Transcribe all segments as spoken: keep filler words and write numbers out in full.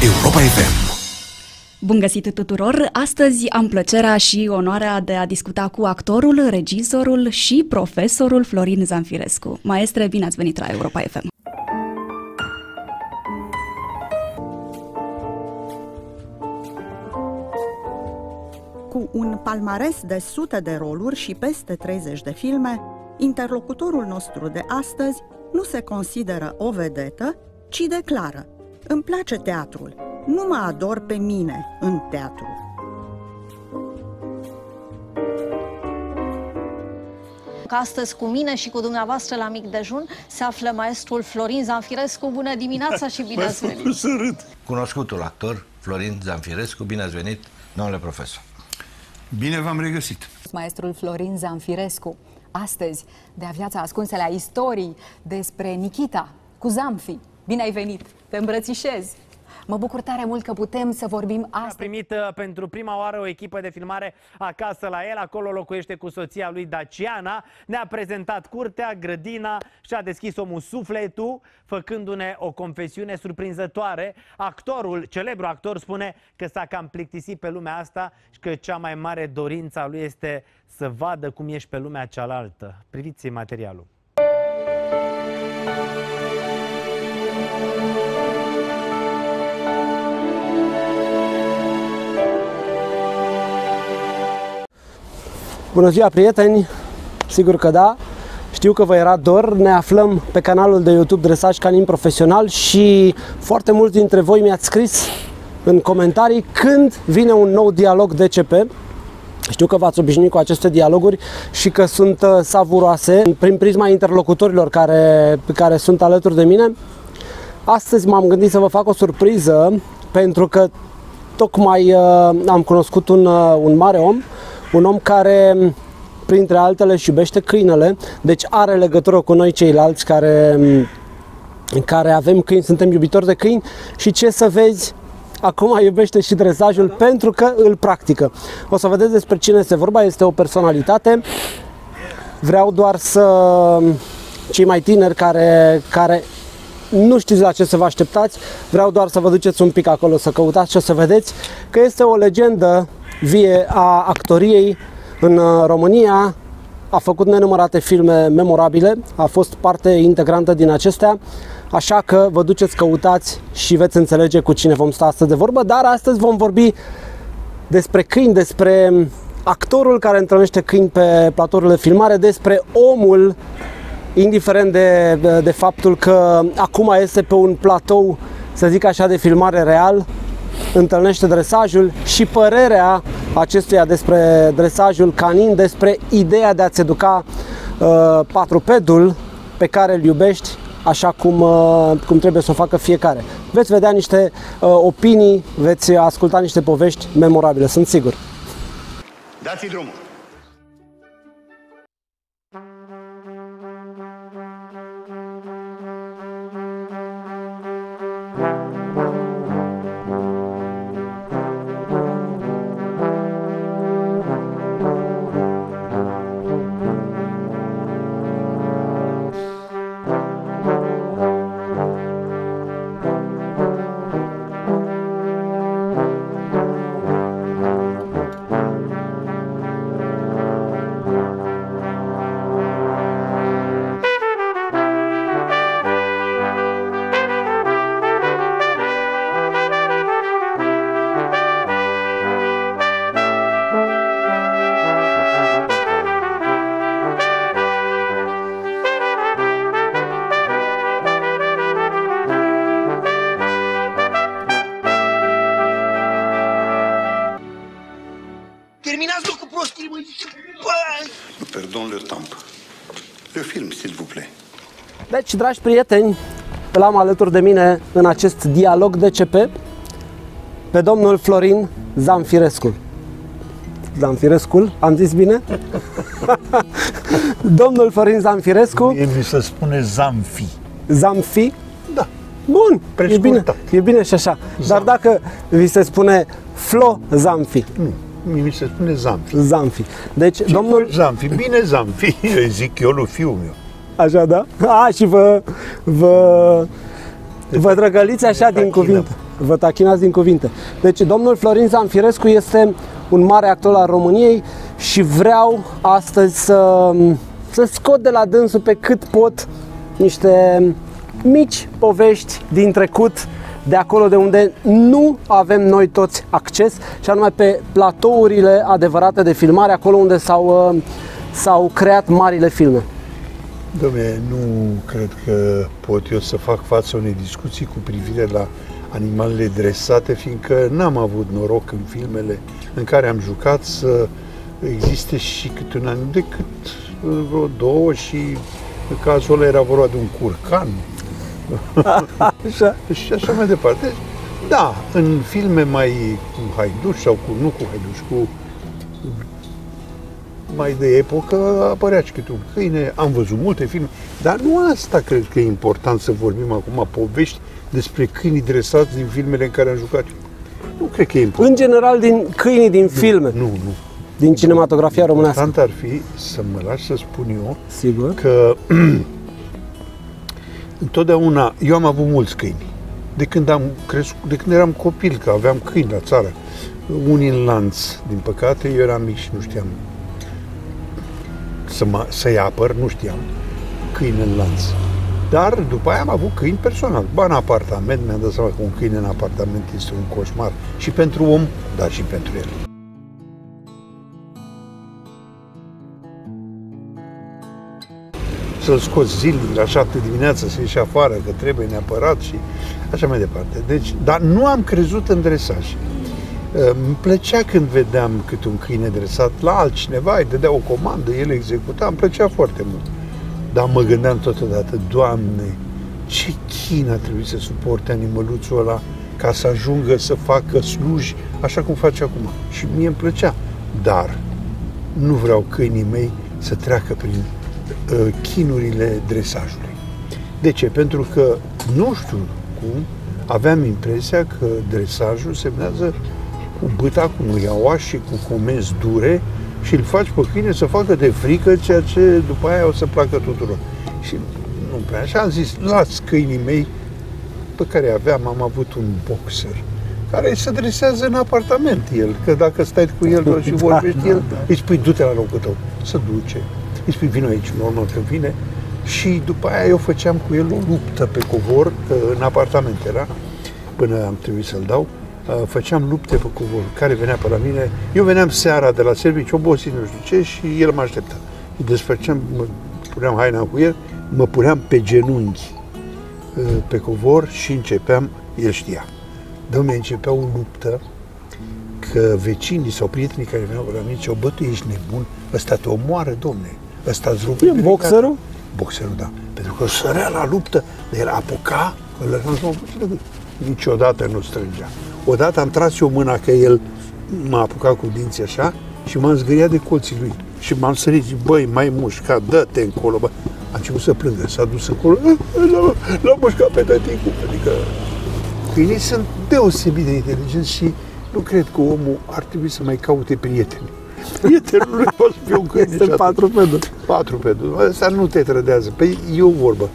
Europa F M. Bun găsit tuturor! Astăzi am plăcerea și onoarea de a discuta cu actorul, regizorul și profesorul Florin Zamfirescu. Maestre, bine ați venit la Europa F M! Cu un palmares de sute de roluri și peste treizeci de filme, interlocutorul nostru de astăzi nu se consideră o vedetă, ci declară: îmi place teatrul, nu mă ador pe mine în teatru. Astăzi cu mine și cu dumneavoastră la mic dejun se află maestrul Florin Zamfirescu. Bună dimineața și bine ați venit! Cunoscutul actor Florin Zamfirescu, bine ați venit, domnule profesor. Bine v-am regăsit. Maestrul Florin Zamfirescu, astăzi de-a viața ascunsă la istorii despre Nikita cu Zamfi. Bine ai venit, te îmbrățișez. Mă bucur tare mult că putem să vorbim astăzi. A primit uh, pentru prima oară o echipă de filmare acasă la el, acolo locuiește cu soția lui Daciana, ne-a prezentat curtea, grădina și a deschis omul sufletul, făcându-ne o confesiune surprinzătoare. Actorul, celebru actor, spune că s-a cam plictisit pe lumea asta și că cea mai mare dorință a lui este să vadă cum ești pe lumea cealaltă. Priviți materialul. Bună ziua, prieteni! Sigur că da, știu că vă era dor. Ne aflăm pe canalul de YouTube Dresaj Canin Profesional și foarte mulți dintre voi mi-ați scris în comentarii când vine un nou dialog D C P. Știu că v-ați obișnuit cu aceste dialoguri și că sunt uh, savuroase prin prisma interlocutorilor care, care sunt alături de mine. Astăzi m-am gândit să vă fac o surpriză pentru că tocmai uh, am cunoscut un, uh, un mare om. Un om care, printre altele, își iubește câinele, deci are legătură cu noi ceilalți care, care avem câini, suntem iubitori de câini și ce să vezi, acum iubește și dresajul pentru că îl practică. O să vedeți despre cine este vorba, este o personalitate. Vreau doar să, cei mai tineri care, care nu știți la ce să vă așteptați, vreau doar să vă duceți un pic acolo, să căutați și o să vedeți că este o legendă vie a actoriei în România, a făcut nenumărate filme memorabile, a fost parte integrantă din acestea, așa că vă duceți, căutați și veți înțelege cu cine vom sta astăzi de vorbă, dar astăzi vom vorbi despre câini, despre actorul care întâlnește câini pe platourile filmare, despre omul, indiferent de, de, de faptul că acum este pe un platou, să zic așa, de filmare real, întâlnește dresajul și părerea acestuia despre dresajul canin, despre ideea de a-ți educa uh, patrupedul pe care îl iubești așa cum, uh, cum trebuie să o facă fiecare. Veți vedea niște uh, opinii, veți asculta niște povești memorabile, sunt sigur. Dați-i drumul! Deci, dragi prieteni, l-am alături de mine în acest dialog D C P pe domnul Florin Zamfirescu. Zamfirescu, am zis bine? Domnul Florin Zamfirescu. Mie mi se spune Zamfi. Zamfi? Da. Bun, e bine, e bine și așa. Zamfi. Dar dacă vi se spune Flo Zamfi? Nu, mi se spune Zamfi. Zamfi. Deci, ce domnul... Zamfi, bine Zamfi, îi zic eu lui fiul meu. Așa, da? A, și vă, vă, vă drăgăliți așa din cuvinte. vă tachinați din cuvinte. Deci, domnul Florin Zamfirescu este un mare actor al României și vreau astăzi să, să scot de la dânsul pe cât pot niște mici povești din trecut, de acolo de unde nu avem noi toți acces, și anume pe platourile adevărate de filmare, acolo unde s-au, s-au creat marile filme. Dom'le, nu cred că pot eu să fac față unei discuții cu privire la animalele dresate, fiindcă n-am avut noroc în filmele în care am jucat să existe și câte un an, decât vreo două, și în cazul ăla era vorba de un curcan. Așa. Și așa mai departe. Da, în filme mai cu haiduși sau cu, nu cu haiduși, cu mai de epocă apărea și câte un câine, am văzut multe filme, dar nu asta cred că e important să vorbim acum, povești despre câinii dresați din filmele în care am jucat. Nu cred că e important. În general, din câinii din filme. Nu, nu. Din cinematografia românească. Important ar fi să mă lași să spun eu, sigur, că întotdeauna, eu am avut mulți câini. De când am crescut, de când eram copil, că aveam câini la țară. Unii în lanț, din păcate, eu eram mic și nu știam să mă, să-i apăr, nu știam, câini în lanț. Dar după aia am avut câini personal. Ba în apartament, mi-am dat seama că un câine în apartament este un coșmar. Și pentru om, dar și pentru el. Să-l scoți zilnic la șapte dimineața, să ieși afară, că trebuie neapărat și așa mai departe. Deci, dar nu am crezut în dresaj. Îmi plăcea când vedeam câte un câine dresat la altcineva, îi dădea o comandă, el executa, îmi plăcea foarte mult. Dar mă gândeam totodată, Doamne, ce chin a trebuit să suporte animăluțul ăla ca să ajungă să facă sluji așa cum face acum. Și mie îmi plăcea. Dar nu vreau câinii mei să treacă prin uh, chinurile dresajului. De ce? Pentru că, nu știu cum, aveam impresia că dresajul semnează cu bâta, cu muiaua și cu comenzi dure și îl faci pe câine să facă de frică, ceea ce după aia o să placă tuturor. Și nu prea așa, am zis, las câinii mei pe care aveam, am avut un boxer care se dresează în apartament el, că dacă stai cu el și vorbești, el îi spui, du-te la locul tău, să duce, îi spui, vino aici, normal că vine, și după aia eu făceam cu el o luptă pe covor, în apartament era, până am trebuit să-l dau, făceam lupte pe covor, care venea pe la mine, eu veneam seara de la serviciu, obosit, nu știu ce, și el mă aștepta. Îi desfăceam, mă puneam haina cu el, mă puneam pe genunchi pe covor și începeam, el știa. Dom'le, începea o luptă, că vecinii sau prietenii care veneau la mine ziceau, bă, tu ești nebun, ăsta te omoară, dom'le, ăsta îți rupe. E boxerul? Boxerul, da. Pentru că sărea la luptă, de el apuca, îl lăsam să mă puțin, niciodată nu strângea. Odată am tras eu mâna, că el m-a apucat cu dinții așa și m-am zgâriat de colții lui. Și m-am sărit, zic, băi, mai mușcat, dă-te încolo, bă. A început să plângă, s-a dus încolo, l-a mușcat pe tăticul. Adică câinii sunt deosebit de inteligenți și nu cred că omul ar trebui să mai caute prieteni. Prietenul lui poate fi un câine. Este patrupedul. Patrupedul. Ăsta nu te trădează. Păi e o vorbă.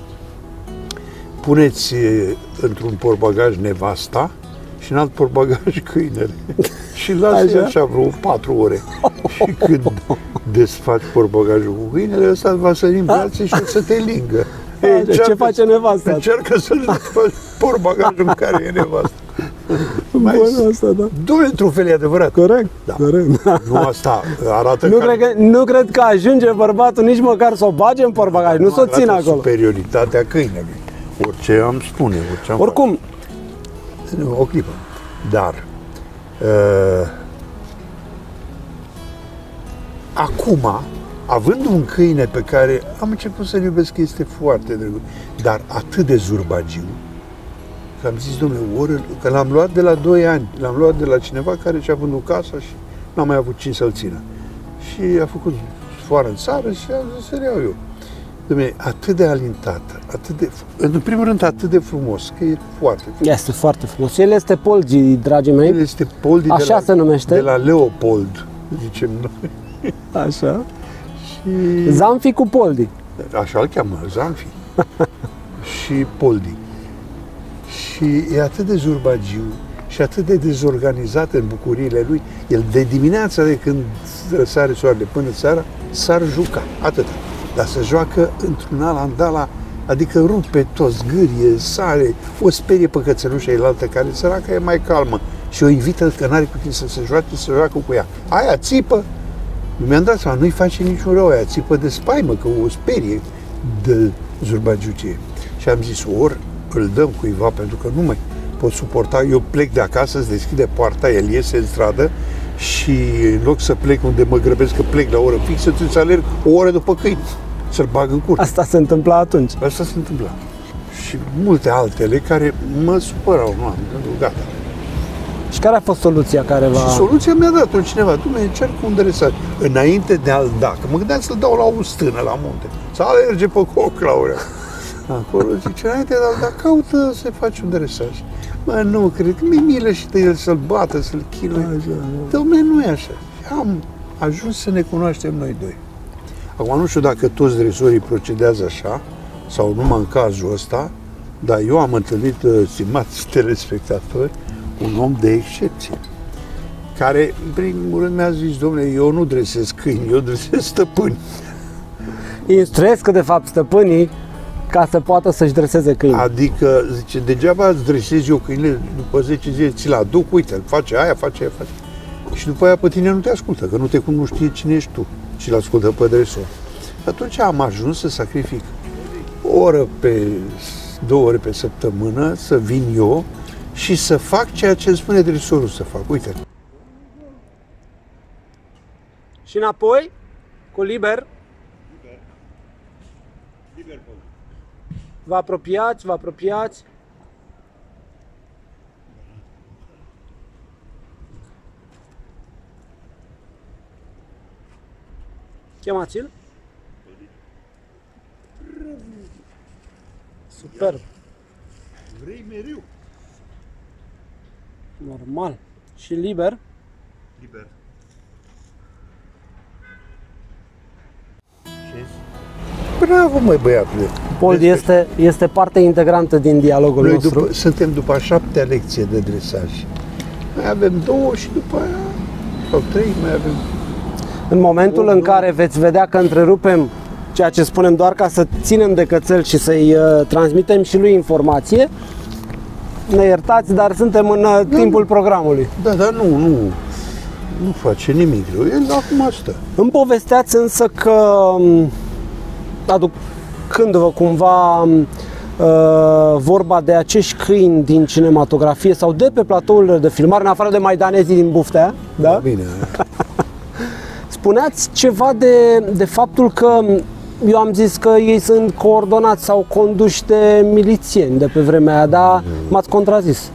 Puneți într-un portbagaj nevasta și în alt portbagaj câinele. Și lasă așa vreo patru ore. Și când desfaci portbagajul cu câinele, ăsta va sări în brațe și o să te lingă. Ei, ce face nevasta? Încearcă să-l desfaci portbagajul în care e nevasta. Bună asta, da. Doi într-un fel e adevărat. Corect, da. corect. Nu asta arată nu, că... cred că, nu cred că ajunge bărbatul nici măcar să o bage în portbagaj, nu, nu să o țină acolo. Superioritatea câinelui. Orice am spune, orice am Oricum. Face. O clipă. Dar uh, acum, având un câine pe care am început să-l iubesc, că este foarte drăguț, dar atât de zurbagiu, că am zis, domnule, ori, că l-am luat de la doi ani, l-am luat de la cineva care și-a vândut casa și n-am mai avut cine să-l țină. Și a făcut foară în țară și a zis să-l iau eu. Dom'le, atât de alintat, atât de, în primul rând atât de frumos, că e foarte frumos. Este foarte frumos. El este Poldi, dragii mei. El este Poldi. Așa de la, se numește. De la Leopold, zicem noi. Așa. Și... Zamfi cu Poldi. Așa îl cheamă, Zamfi. Și Poldi. Și e atât de zurbagiu și atât de dezorganizat în bucuriile lui. El de dimineața, de când răsare soarele până seara, s-ar juca, atât. Dar se joacă într-un alandala, adică rupe toți, gârie, sare, o sperie pe cățelușa elaltă, care săraca e mai calmă și o invită că n-are cu tine să se joace, să joacă cu ea. Aia țipă, mi-am dat seama, nu-i face niciun rău, aia țipă de spaimă, că o sperie de zurbagiucie. Și am zis, ori îl dăm cuiva, pentru că nu mai pot suporta, eu plec de acasă, îți deschide poarta, el iese în stradă și în loc să plec unde mă grăbesc, că plec la oră fixă, trebuie să alerg o oră după câini, să-l bag în curte. Asta se întâmpla atunci. Asta se întâmpla. Și multe altele care mă supărau, nu am, gata. Și care a fost soluția care va... Și soluția mi-a dat-o cineva, tu mi-ai încerc un dresaj, înainte de a-l da, că mă gândeam să-l dau la o stână la munte, să alerge pe coc la ore. Acolo zice, înainte de a-l da, caută să faci un dresaj. Mă, nu, cred că mi-e milă și de el să-l bată, să-l chinuie. Dom'le, nu e așa. Am ajuns să ne cunoaștem noi doi. Acum nu știu dacă toți dresorii procedează așa, sau numai în cazul ăsta, dar eu am întâlnit, stimați telespectatori, un om de excepție, care, în primul rând, mi-a zis, dom'le, eu nu dresez câini, eu dresez stăpâni. Instruiesc, de fapt, stăpânii ca să poată să-și dreseze câini. Adică, zice, degeaba îți dresezi eu câinile, după zece zile ți-l aduc, uite, face aia, face aia, face. Și după aia pe tine nu te ascultă, că nu te nu știe cine ești tu și îl ascultă pe dresor. Atunci am ajuns să sacrific o oră pe, două ore pe săptămână, să vin eu și să fac ceea ce îmi spune dresorul să fac. Uite. Și înapoi, cu liber. Liber. Liber. Vă apropiați, vă apropiați. Chemați-l. Super. Vrei mereu. Normal. Și liber. Liber. Bravo, măi, băiatule! Paul este, este parte integrantă din dialogul Noi nostru. după, suntem după a șaptea lecție de dresaj. Mai avem două și după aia, sau trei, mai avem. În momentul în care veți vedea că întrerupem ceea ce spunem doar ca să ținem de cățel și să-i uh, transmitem și lui informație, ne iertați, dar suntem în uh, da, timpul programului. Da, dar nu, nu, nu face nimic. El acum stă. Îmi povesteați însă că, aducându-vă cumva uh, vorba de acești câini din cinematografie sau de pe platourile de filmare, în afară de maidanezii din Buftea, da? Bine. Spuneați ceva de, de faptul că eu am zis că ei sunt coordonați sau conduși de milițieni de pe vremea aia, dar m-ați contrazis.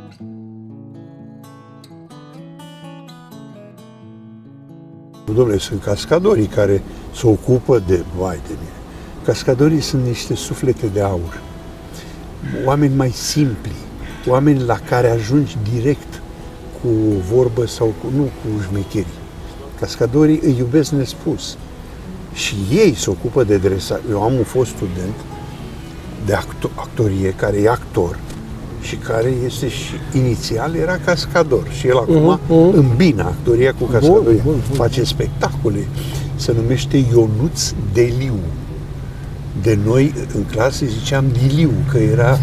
Dom'le, sunt cascadorii care se ocupă de... Vai de mine! Cascadorii sunt niște suflete de aur. Oameni mai simpli, oameni la care ajungi direct cu vorbă sau cu, nu cu șmecherii. Cascadorii îi iubesc nespus. Și ei se ocupă de dresaj. Eu am un fost student de actor, actorie, care e actor și care este și inițial era cascador. Și el acum uh-huh. îmbină actoria cu cascadoria. Bun, bun, bun. Face spectacole. Se numește Ionuț Deliu. De noi în clasă ziceam Diliu, că era...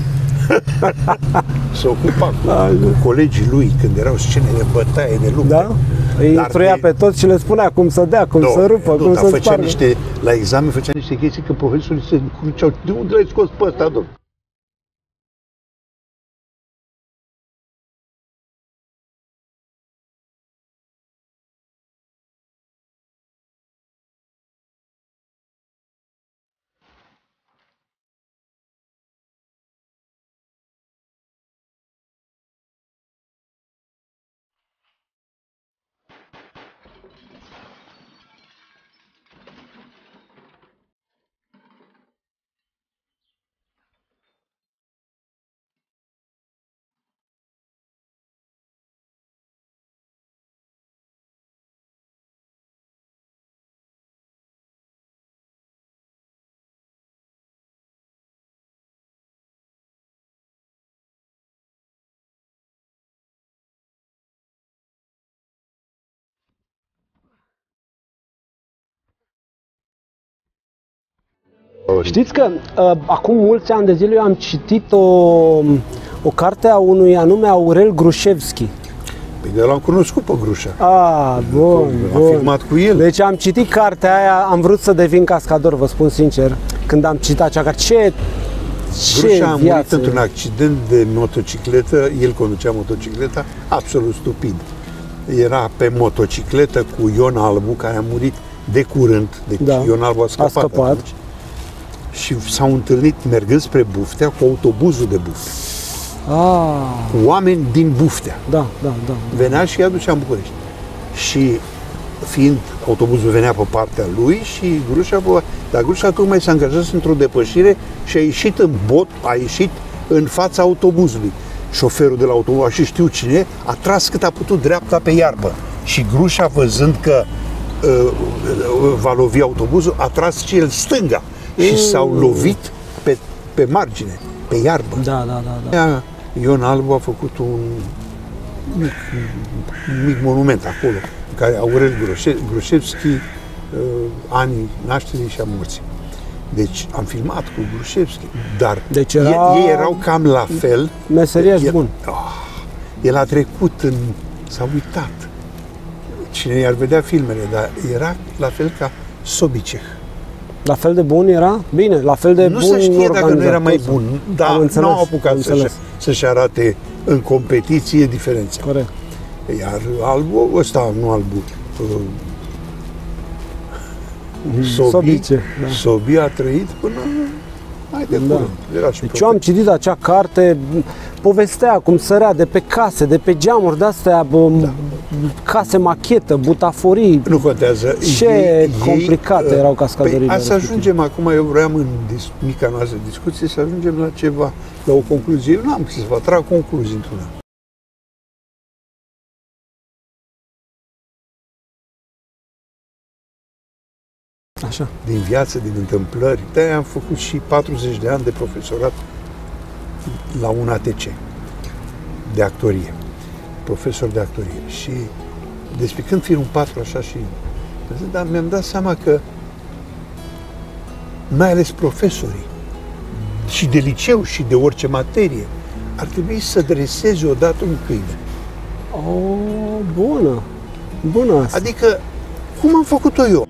se ocupa cu, cu colegii lui când erau scene de bătaie, de lupte. Da? Îi instruia de... pe toți și le spunea cum să dea, cum no, să rupă, cum să spargă. Niște, la examen făcea niște chestii că profesorii se încruceau. De unde l-ai scos pe ăsta, domnule? Florin. Știți că uh, acum mulți ani de zile eu am citit o, o carte a unui anume Aurel Grușevski. Păi de l-am cunoscut pe Grușa. Ah, bun, Am bun. filmat cu el. Deci am citit cartea aia, am vrut să devin cascador, vă spun sincer, când am citit acea carte. Ce, Grușa a ce murit viață! într-un accident de motocicletă, el conducea motocicleta, absolut stupid. Era pe motocicletă cu Ion Albu, care a murit de curând, deci Da, Ion Albu a scăpat, a scăpat. atunci. Și s-au întâlnit mergând spre Buftea cu autobuzul de Buftea, Ah, cu oameni din Buftea. da, da, da. Venea și îi aducea în București. Și fiind autobuzul venea pe partea lui și Grușa, bă, dar Grușa tocmai s-a angajat într-o depășire și a ieșit în bot, a ieșit în fața autobuzului. Șoferul de la autobuz, și știu cine, a tras cât a putut dreapta pe iarbă. Și Grușa, văzând că uh, va lovi autobuzul, a tras și el stânga. Și s-au lovit pe, pe margine, pe iarbă. Da, da, da, da. Ion Albu a făcut un mic, un mic monument acolo, în care Aurel Grușe, Grușevski, uh, anii nașterii și a morții. Deci am filmat cu Grușevski, dar Deci era... ei, ei erau cam la fel. Meseriaș el, bun. Oh, el a trecut în... s-a uitat. Cine i-ar vedea filmele, dar era la fel ca Sobiceh. La fel de bun era? Bine, la fel de Nu bun se știe dacă nu era mai organizator. bun, dar Am înțeles, nu au apucat am să-și, înțeles. să-și arate în competiție diferențe. Corect. Iar Albu, ăsta, nu Albu, uh, Sobi, Sobice, da. Sobi a trăit până mai de Da. curând. Era și Deci eu am citit acea carte, povestea cum sărea de pe case, de pe geamuri de-astea, bă, Da. case machetă, butaforii. Nu contează. Ce complicate erau uh, cascadările Păi, să respective. ajungem acum, eu vreau în dis- mica noastră discuție să ajungem la ceva, la o concluzie. Eu nu am să vă trag concluzii într-una. Așa. Din viață, din întâmplări. De-aia am făcut și patruzeci de ani de profesorat la un A T C de actorie, profesor de actorie. Și despicând firul patru așa și dar mi-am dat seama că mai ales profesorii și de liceu și de orice materie ar trebui să dreseze odată un câine. Oh, bună. Bună asta. Adică, cum am făcut-o eu?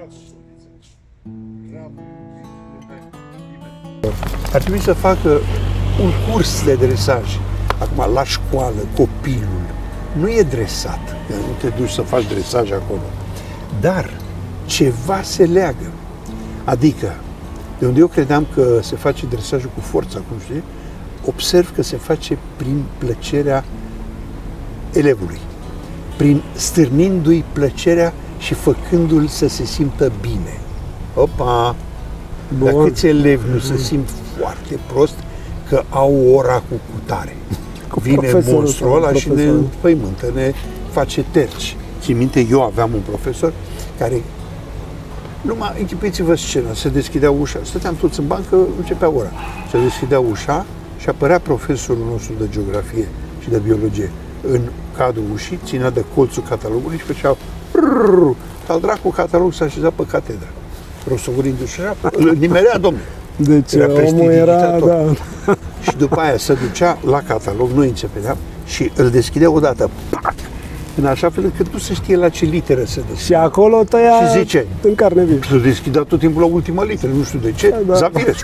Ar trebui să facă un curs de dresaj. Acum, la școală, copilul nu e dresat, că nu te duci să faci dresaj acolo, dar ceva se leagă. Adică, de unde eu credeam că se face dresajul cu forța, cum știi, observ că se face prin plăcerea elevului, prin stârnindu-i plăcerea și făcându-l să se simtă bine. Opa! Dar câți elevi nu se simt foarte prost că au ora cu cutare? Cu Vine profesorul monstrul sau ăla și ne profesorul. păimântă, ne face terci. Țin minte, eu aveam un profesor care, numai închipuiți-vă scena, se deschidea ușa, stăteam toți în bancă, începea ora, se deschidea ușa și apărea profesorul nostru de geografie și de biologie în cadrul ușii, ținea de colțul catalogului și făcea rrrr, al dracu catalog s-a așezat pe catedră. Rostogolindu-și așa, îl nimerea, domnule. Deci Era omul era, prestidigitator. da. Și după aia se ducea la catalog, noi începeam și îl deschidea odată, pac, în așa fel încât nu se știe la ce literă se deschide. Și acolo tăia Și zice, în carne vie. se deschidea tot timpul la ultima literă, nu știu de ce, Da. Zamfirescu.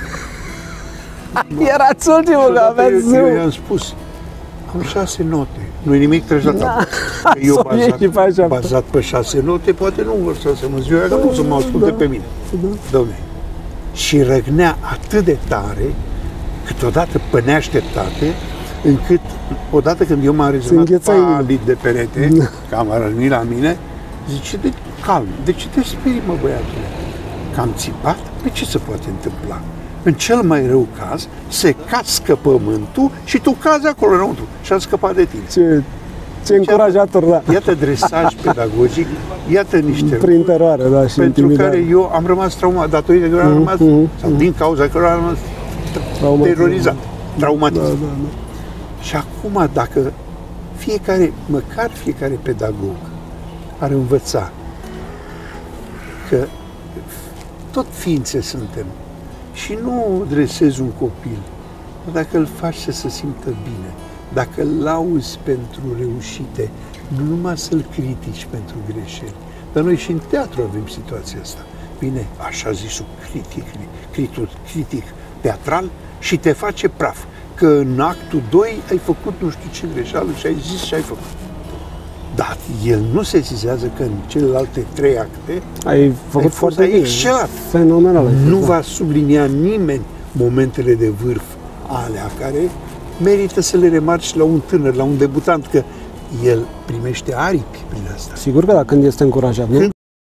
Erați ultimul, că Odată aveți eu, zâu. eu i-am spus, am șase note, nu-i nimic, treci la tabă. Că Eu Să iei și pe bazat, așa. bazat pe șase note, poate nu vor să se mă ziua, că nu să mă asculte pe mine. Dom'le, și răgnea atât de tare, câteodată pe neașteptate, încât odată când eu m-am rezumat înghețai inima. palid de perete, că am rănit la mine, zice, de, calm, de ce te sperii, mă, băiatule? Că am țipat? Pe ce se poate întâmpla? În cel mai rău caz, se cască pământul și tu cazi acolo înăuntru și am scăpat de tine. Ce, ce încurajator, da. Iată dresaj pedagogic, iată niște Prin teroare, da, și pentru intimidare. care eu am rămas traumat, datorită că eu am Mhm, rămas, mhm, sau din cauza că eu am rămas Traumatizat. terorizat, traumatizat. Da, da, da. Și acum, dacă fiecare, măcar fiecare pedagog ar învăța că tot ființe suntem Și nu dresezi un copil, dar dacă îl faci să se simtă bine, dacă îl lauzi pentru reușite, nu numai să-l critici pentru greșeli. Dar noi și în teatru avem situația asta. Vine așa zisul critic, critic, critic teatral și te face praf. Că în actul doi ai făcut nu știu ce greșeală și ai zis și ai făcut. Dar el nu se sesizează că în celelalte trei acte ai făcut ai foarte bine. Excelat. Fenomenal. Nu va sublinia nimeni momentele de vârf alea care merită să le remarci la un tânăr, la un debutant, că el primește aripi prin asta. Sigur că da, când este încurajat, nu? Când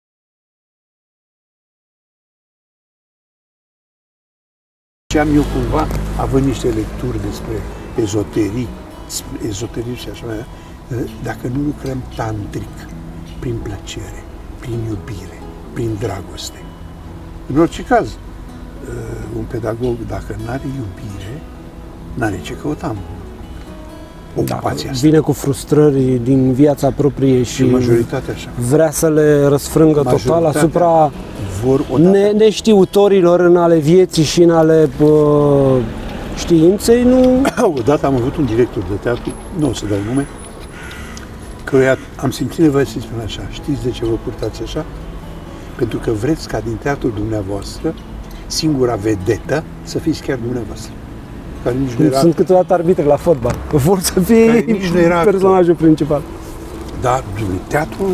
ce am eu cumva, având niște lecturi despre ezoterii, ezoterii și așa mai departe, dacă nu lucrăm tantric, prin plăcere, prin iubire, prin dragoste. În orice caz, un pedagog, dacă nu are iubire, n-are ce căuta. Ocupația asta. Vine cu frustrări din viața proprie și, și majoritatea așa. Vrea să le răsfrângă total asupra vor ne, neștiutorilor în ale vieții și în ale uh, științei, nu... Odată am avut un director de teatru, nu o să dau nume, căruia am simțit nevoie să-i spun așa: știți de ce vă purtați așa? Pentru că vreți ca din teatrul dumneavoastră singura vedetă să fiți chiar dumneavoastră. Care nici nu era... Sunt câteodată arbitre la fotbal, că vor să fie personajul principal. Dar teatrul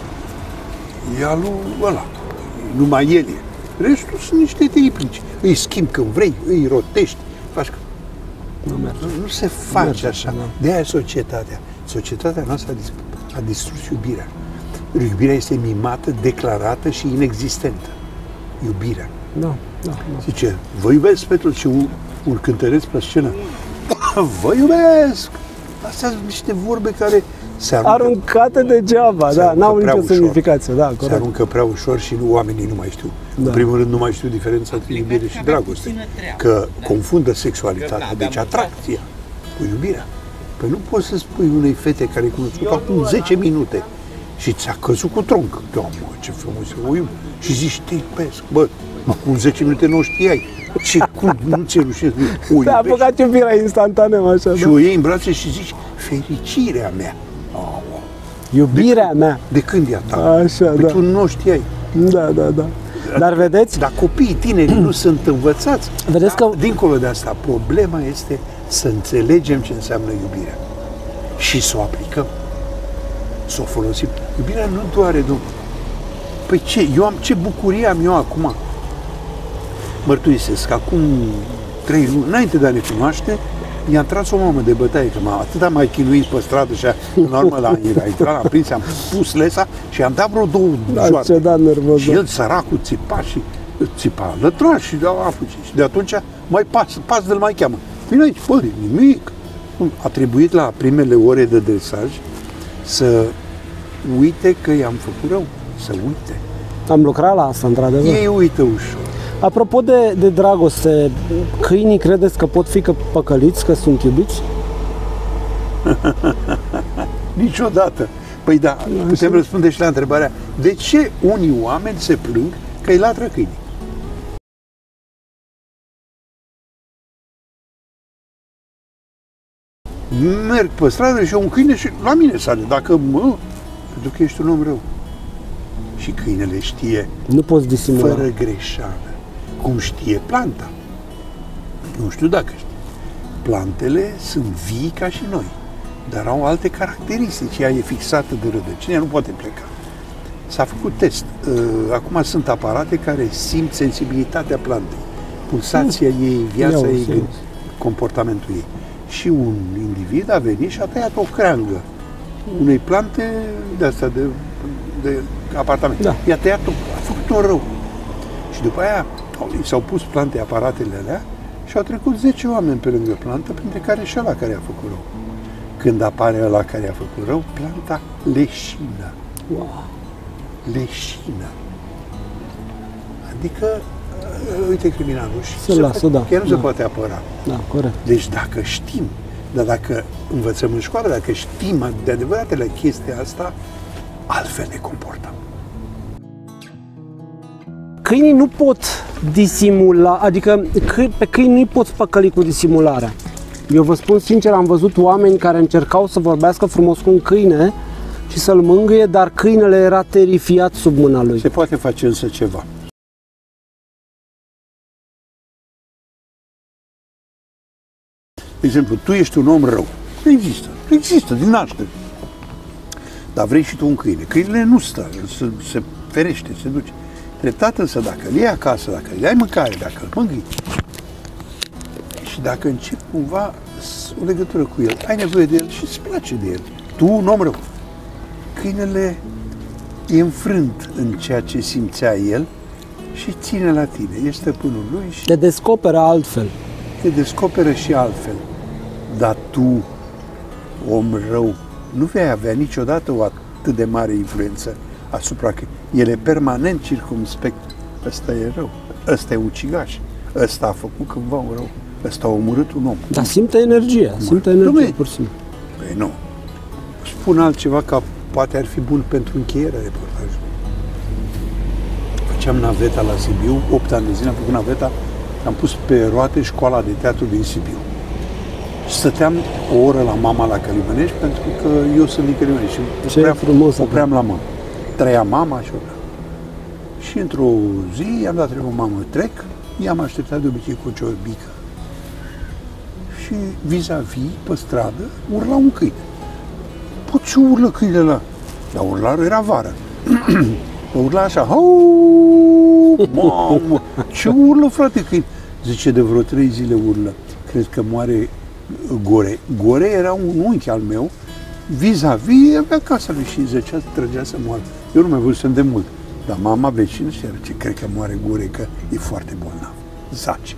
e al lui ăla, numai el e. Restul sunt niște teatrici. Îi schimbi când vrei, îi rotești, faci că... Nu, merge. nu se face merge, așa. Da. De-aia societatea. Societatea noastră a, dis a distrus iubirea. Iubirea este mimată, declarată și inexistentă. Iubirea. Da, da, da. Zice, vă iubesc, Petru, și un, un cântăreț pe scenă. Vă iubesc! Astea sunt niște vorbe care se aruncă... Aruncate degeaba, da, n-au nicio semnificație. Da, se aruncă prea ușor și nu, oamenii nu mai știu. Da. În primul rând nu mai știu diferența între iubire și dragoste. Că confundă sexualitatea, deci atracția, cu iubirea. Păi nu poți să spui unei fete care e cunoscut acum zece minute și ți-a căzut cu tronc. Doamne, ce frumos o iubesc. Și zici, te iubesc. Bă, acum zece minute nu o știai. Ce, cum, nu ți-e rușine? Te-a apucat iubirea instantaneu, așa, și da? o iei în brațe și zici, fericirea mea. Oh, iubirea de, mea. De când e a ta? Așa, păi da. tu nu o știai. Da, da, da. Dar vedeți? Dar copiii tineri nu sunt învățați. Vedeți că... Dincolo de asta, problema este să înțelegem ce înseamnă iubirea. Și să o aplicăm. Să o folosim. Iubirea nu doare, domnule. Păi ce? Eu am, ce bucurie am eu acum? Mărturisesc, acum trei luni, înainte de a ne cunoaște, i-a tras o mamă de bătaie, că m-a atât am mai chinuit pe stradă și în urmă la intrat, l-am prins, am pus lesa și am dat vreo două da, joarte. Ce da nervos, și el, săracul, țipa și țipa lătraș și de-a și de atunci mai pas, pas de-l mai cheamă. Vine aici, bă, nimic. A trebuit la primele ore de dresaj să uite că i-am făcut rău, să uite. Am lucrat la asta, într-adevăr. Ei uită ușor. Apropo de, de dragoste, câinii credeți că pot fi că păcăliți, că sunt iubiți? Niciodată. Păi da, putem răspunde și la întrebarea, de ce unii oameni se plâng că îi latră câinii? Merg pe stradă și un câine și la mine sare, dacă mă, pentru că ești un om rău. Și câinele știe, nu poți disimula, fără greșeală, cum știe planta. Nu știu dacă știi. Plantele sunt vii ca și noi, dar au alte caracteristici. Ea e fixată de rădăcină, nu poate pleca. S-a făcut test. Acum sunt aparate care simt sensibilitatea plantei, pulsația ei, viața ei, gând, comportamentul ei. Și un individ a venit și a tăiat o creangă unei plante de astea de, de apartament. Da. I-a tăiat-o, a făcut-o rău. Și după aia i s-au pus plante aparatele alea și au trecut zece oameni pe lângă plantă, printre care și ăla care a făcut rău. Când apare ăla care a făcut rău, planta leșină. Wow. Leșină. Adică, uite criminalul și se lasă, da. Chiar nu da. se poate apăra. Da, corect. Deci dacă știm, dar dacă învățăm în școală, dacă știm de adevăratele chestia asta, altfel ne comportăm. câinii nu pot disimula, adică pe câini nu-i poți păcăli cu disimularea. Eu vă spun sincer, am văzut oameni care încercau să vorbească frumos cu un câine și să-l mângâie, dar câinele era terifiat sub mâna lui. Se poate face însă ceva. De exemplu, tu ești un om rău. Există, există, din naștere. Dar vrei și tu un câine. Câinele nu stă, se, se ferește, se duce. Treptat însă, dacă îl iei acasă, dacă îi dai mâncare, dacă îl mângâi, și dacă începi cumva o legătură cu el, ai nevoie de el și îți place de el. Tu, un om rău. Câinele e înfrânt în ceea ce simțea el și ține la tine. Ești stăpânul lui și te descoperă altfel. Te descoperă și altfel. Dar tu, om rău, nu vei avea niciodată o atât de mare influență asupra că el e permanent circumspect. Ăsta e rău, ăsta e ucigaș, ăsta a făcut cândva un rău, ăsta a omorât un om. Dar simte energie, simte energie, pur și simplu. Păi nu. Spun altceva ca poate ar fi bun pentru încheierea reportajului. Făceam naveta la Sibiu, opt ani de zile am făcut naveta, am pus pe roate școala de teatru din Sibiu. Stăteam o oră la mama la Călimănești, pentru că eu sunt din Călimănești și opream, frumos, opream la mama. Trăia mama și opream. Și într-o zi i-am dat trebă, mamă, trec, i-am așteptat de obicei cu o ciorbică. Și vis-a-vis, pe stradă, urla un câine. Păi ce urlă câinele ăla? Dar urla, era vară. Urla așa, hau, mamă, ce urlă, frate, câine? Zice, de vreo trei zile urlă. Cred că moare Gore. Gore era un unchi al meu, vis-a-vis, avea casa lui și zicea, trăgea să moară. Eu nu mai văzusem de mult. Dar mama vecină și ce cred că moare Gore, că e foarte bolnav. Zace.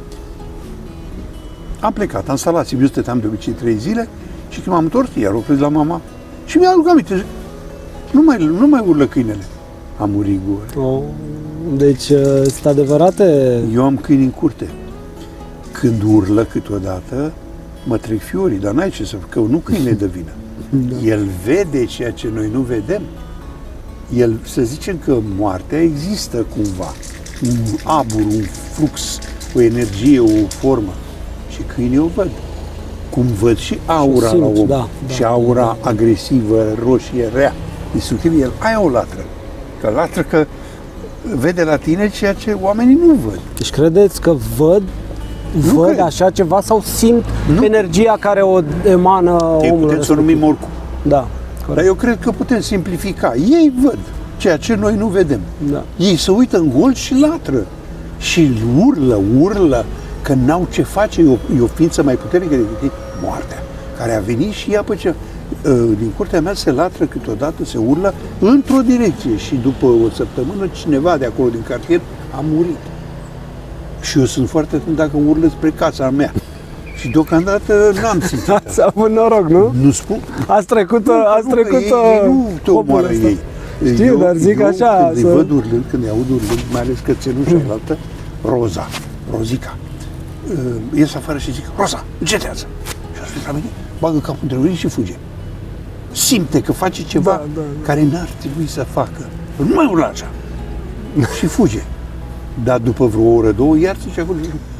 Am plecat, am stat la Sibiu, stăteam de obicei trei zile și când m-am întors, iar opresc la mama și mi-a aduc aminte, zic, nu mai, nu mai urlă câinele. A murit Gore. Oh, deci, sunt adevărate... Eu am câini în curte. Când urlă câteodată, mă trec fiorii, dar n-ai ce să fac, că nu câine de vină. Da. El vede ceea ce noi nu vedem. El, să zicem că moartea există cumva. Un abur, un flux, o energie, o formă. Și câinii o văd. Cum văd și aura simt, la om. Da, da, și aura da. agresivă, roșie, rea, destructivă. El aia o latră. Că latră că vede la tine ceea ce oamenii nu văd. Deci credeți că văd Nu văd cred. așa ceva sau simt nu. energia care o emană Ei, omul putem să o numim oricum. Da. Dar eu cred că putem simplifica. Ei văd ceea ce noi nu vedem. Da. Ei se uită în gol și latră. Și urlă, urlă, că n-au ce face. E o, e o ființă mai puternică decât ei, moartea, care a venit și ea pe ce... Din curtea mea se latră câteodată, se urlă într-o direcție și după o săptămână cineva de acolo din cartier a murit. Și eu sunt foarte atent dacă urlă spre casa mea. Și deocamdată n-am simțit. Ați avut noroc, nu? Nu spun. Ați trecut, nu, ați trecut ei, ei nu te omoară ei. Știu, eu, dar zic eu, așa... Când să... îi văd urlând, când îi aud urlând, mai ales cățelușa altă, Roza, Rozica, ies afară și zic, Roza, încetează. Și a spus la mine, bagă capul între urechi și fuge. Simte că face ceva da, da, da. care n-ar trebui să facă. Nu mai urla așa. Și fuge. Dar după vreo oră, două, iar zice acolo,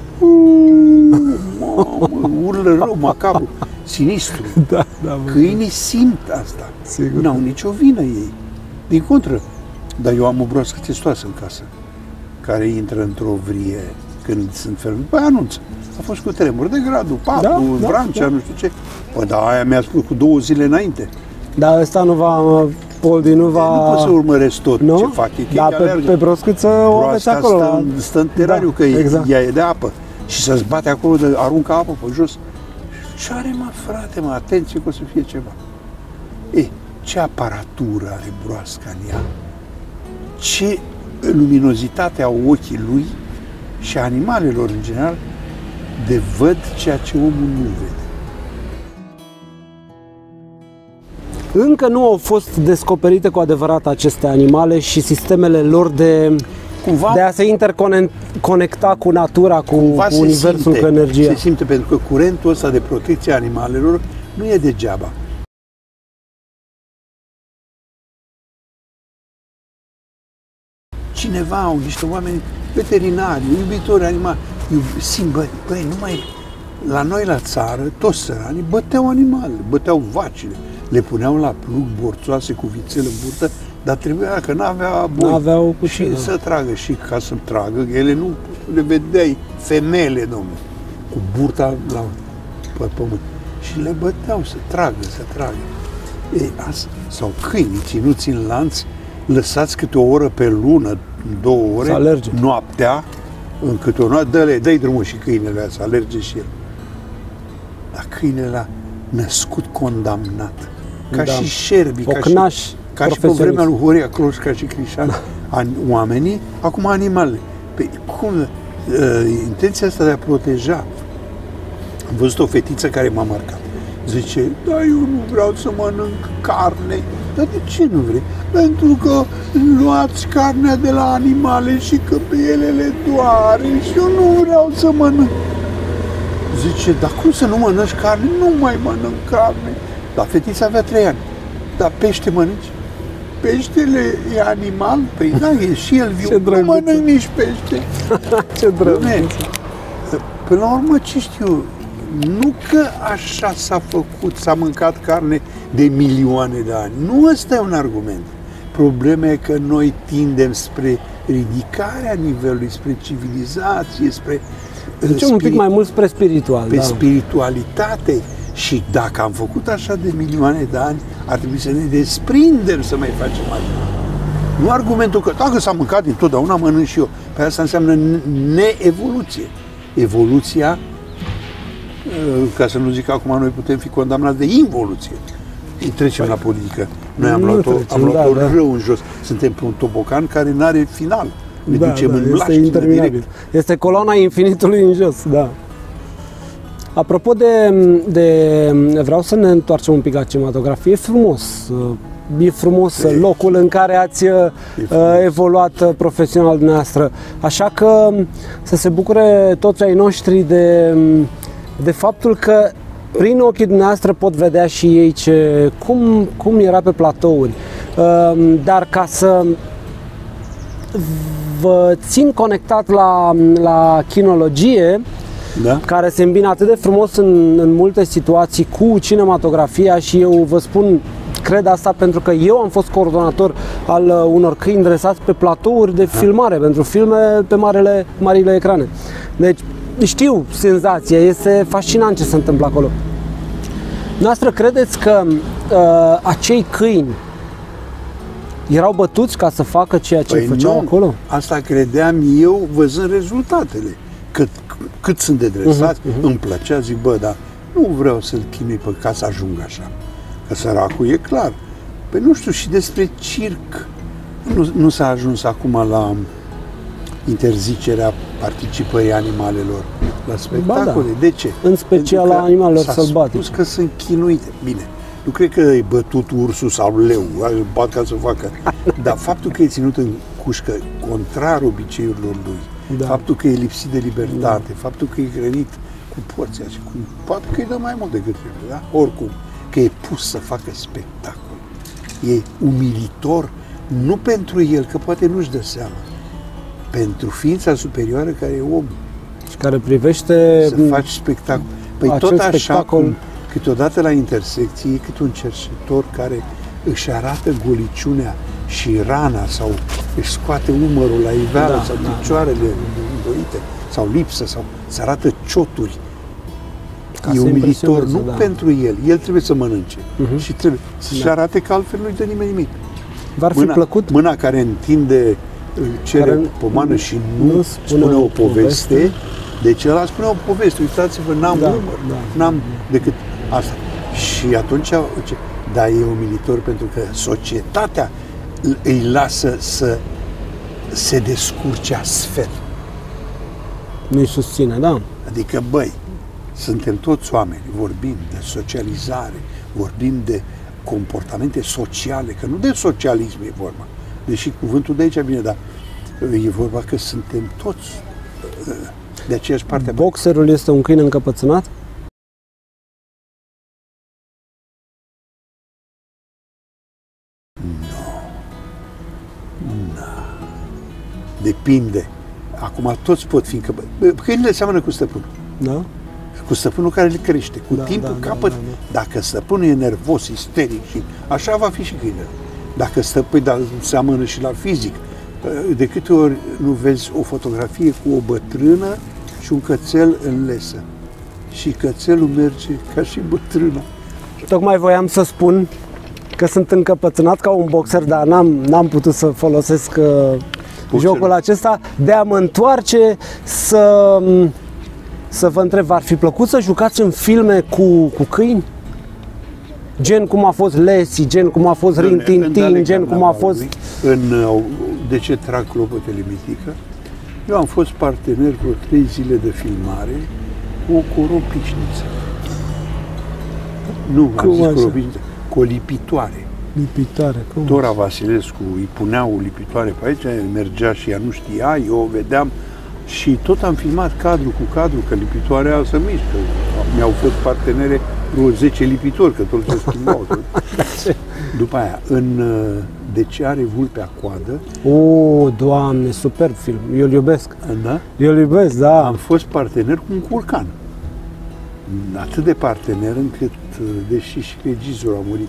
mamă, urlă rău, macabru, sinistru. Da, da, câinii simt asta. Sigur. N-au nicio vină ei. Din contră. Dar eu am o broască testoasă în casă, care intră într-o vrie când sunt fermi. Păi anunță. A fost cu tremur de gradul patru, da, în Vrancea, da, da. nu știu ce. Păi, dar aia mi-a spus cu două zile înainte. Dar ăsta nu va... Poldi nu va... Nu pot să urmăresc tot nu? ce fac. E da, pe, pe broscuță o aveți acolo. Stă, la... stă în terariu, da, că exact. ea e de apă. Și să-ți bate acolo, de, aruncă apă pe jos. Ce are, mă, frate, mă, atenție că o să fie ceva. E, ce aparatură are broasca în ea? Ce luminozitate au ochii lui și a animalelor în general de văd ceea ce omul nu vede. Încă nu au fost descoperite cu adevărat aceste animale și sistemele lor de, cumva, de a se interconecta cu natura, cu, cu universul, simte, cu energia. Se simte, pentru că curentul ăsta de protecție a animalelor nu e degeaba. cineva, niște oameni veterinari, iubitori animali, simt, băi, băi, nu mai... La noi la țară, toți săranii băteau animale, băteau vacile, le puneau la plug borțoase cu vițel în burtă, dar trebuia că n-avea boi N-aveau cu și cine. să tragă. Și ca să tragă, ele nu le vedeai, femeile, domnule, cu burta la, pe pământ. Și le băteau să tragă, să tragă. Ei, asta, sau câinii ținuți în lanț, lăsați câte o oră pe lună, două ore, să alerge. Noaptea, în câte o noapte, dă-le, dă-i drumul și câinele ăla, să alerge și el. Dar câinele ăla născut condamnat, ca Da. și șerbii, ca și, Ocnași ca și pe profesioniști. vremea lui Horia Cloș, ca și Crișan, an, oamenii, acum animalele. Păi cum, uh, intenția asta de a proteja. Am văzut o fetiță care m-a marcat. Zice, da, eu nu vreau să mănânc carne. Dar de ce nu vrei? Pentru că luați carnea de la animale și că pe ele le doare și eu nu vreau să mănânc. Zice, dar cum să nu mănânci carne? Nu mai mănânc carne. Dar fetița avea trei ani. Dar pește mănânci? Peștele e animal? Păi da, e și el viu. Ce Nu drăguță. mănânc nici pește. Ce drăguț. Doamne, până la urmă, ce știu, nu că așa s-a făcut, s-a mâncat carne de milioane de ani. Nu ăsta e un argument. Problema e că noi tindem spre ridicarea nivelului, spre civilizație, spre Deci un pic mai mult spre spiritual. pe Da. spiritualitate. Și dacă am făcut așa de milioane de ani, ar trebui să ne desprindem să mai facem așa. Nu argumentul că dacă s-a mâncat dintotdeauna, mănânc și eu. Pe asta înseamnă neevoluție. Evoluția, ca să nu zic că acum noi putem fi condamnați de involuție. Trecem la politică. Noi am Nu luat-o, trecem, am luat-o da, da. rău în jos. Suntem pe un tobocan care nu are final. Ne Da, ducem da, în este mlaștină interminabil. direct. Este coloana infinitului în jos, da. Apropo de, de... Vreau să ne întoarcem un pic la cinematografie. E frumos. E frumos E, locul în care ați uh, evoluat uh, profesional dumneavoastră. Așa că să se bucure toți ai noștri de, de faptul că prin ochii dumneavoastră pot vedea și ei ce, cum, cum era pe platouri. Uh, dar ca să vă țin conectat la, la kinologie, Da? care se îmbină atât de frumos în, în multe situații cu cinematografia și eu vă spun, cred asta pentru că eu am fost coordonator al uh, unor câini dresați pe platouri de filmare, pentru filme pe marele, marile ecrane. Deci știu senzația, este fascinant ce se întâmplă acolo. Noastră credeți că uh, acei câini erau bătuți ca să facă ceea ce Păi făceau nu, acolo? asta credeam eu văzând rezultatele. Cât, cât sunt de dresați, uh-huh, uh-huh. Îmi plăcea, zic, bă, dar nu vreau să-l chinui pe ca să ajung așa. Că săracul e clar. Păi nu știu, și despre circ nu, nu s-a ajuns acum la interzicerea participării animalelor la spectacole. da. De ce? În special Pentru la că animalelor s-a sălbatice. spus că sunt chinuite. Bine, nu cred că e bătut ursul sau leu, îl bat ca să facă. Dar faptul că e ținut în cușcă contrar obiceiurilor lui, Da. faptul că e lipsit de libertate, da. Faptul că e hrănit cu porția și cu... poate că îi dă mai mult decât trebuie, da? Oricum, că e pus să facă spectacol. E umilitor, nu pentru el, că poate nu-și dă seama, pentru ființa superioară care e om. Și care privește Să faci spectacol. Păi acel tot așa spectacol... cum câteodată la intersecție e cât un cerșetor care își arată goliciunea și rana sau își scoate umărul la iveală, Da, sau da, picioarele îndoite sau lipsă sau să arată cioturi. Ca E să umilitor, impresioneze, nu da. pentru el. El trebuie să mănânce Mhm. și trebuie să-și Da. arate că altfel nu-i dă nimeni nimic. V-ar fi Mâna, plăcut? mâna care întinde, cere Care pomană și nu, nu spune, spune o o poveste, poveste. deci ăla spune o poveste. Uitați-vă, n-am Da, umăr, da. n-am decât asta. Și atunci, ce? Da, e umilitor pentru că societatea îi lasă să se descurce astfel. Nu-i susține, da? Adică, băi, suntem toți oameni, vorbim de socializare, vorbim de comportamente sociale, că nu de socialism e vorba, deși cuvântul de aici vine, dar e vorba că suntem toți de aceeași parte. Boxerul este un câine încăpățânat? depinde. Acum toți pot fi, că câinile seamănă cu stăpânul. Da? Cu stăpânul care le crește. Cu Da, timpul da, capăt, da, da, dacă stăpânul e nervos, isteric și așa va fi și câinele. Dacă stăpâni, dar seamănă și la fizic. De câte ori nu vezi o fotografie cu o bătrână și un cățel în lesă. Și cățelul merge ca și bătrâna. Tocmai voiam să spun că sunt încăpățânat ca un boxer, dar n-am, n-am putut să folosesc uh, jocul acesta de a mă întoarce să, să vă întreb, v-ar fi plăcut să jucați în filme cu, cu câini? Gen cum a fost Lassie, gen cum a fost Rin Tin Tin, gen cum a fost... În De ce trag clopotele mitică, eu am fost partener vreo trei zile de filmare cu o coropișniță. Nu, am zis coropișniță, cu o lipitoare. Lipitoare, cum? Dora Vasilescu îi punea o lipitoare pe aici, mergea și ea nu știa, eu o vedeam și tot am filmat cadru cu cadru, că lipitoarea se mișcă. Mi-au fost partenere vreo zece lipitori, că tot se schimbau. După aia, în De ce are vulpea coadă? O, Doamne, superb film, eu îl iubesc. Da? Eu îl iubesc, da. Am fost partener cu un curcan. Atât de partener încât, deși și regizorul a murit,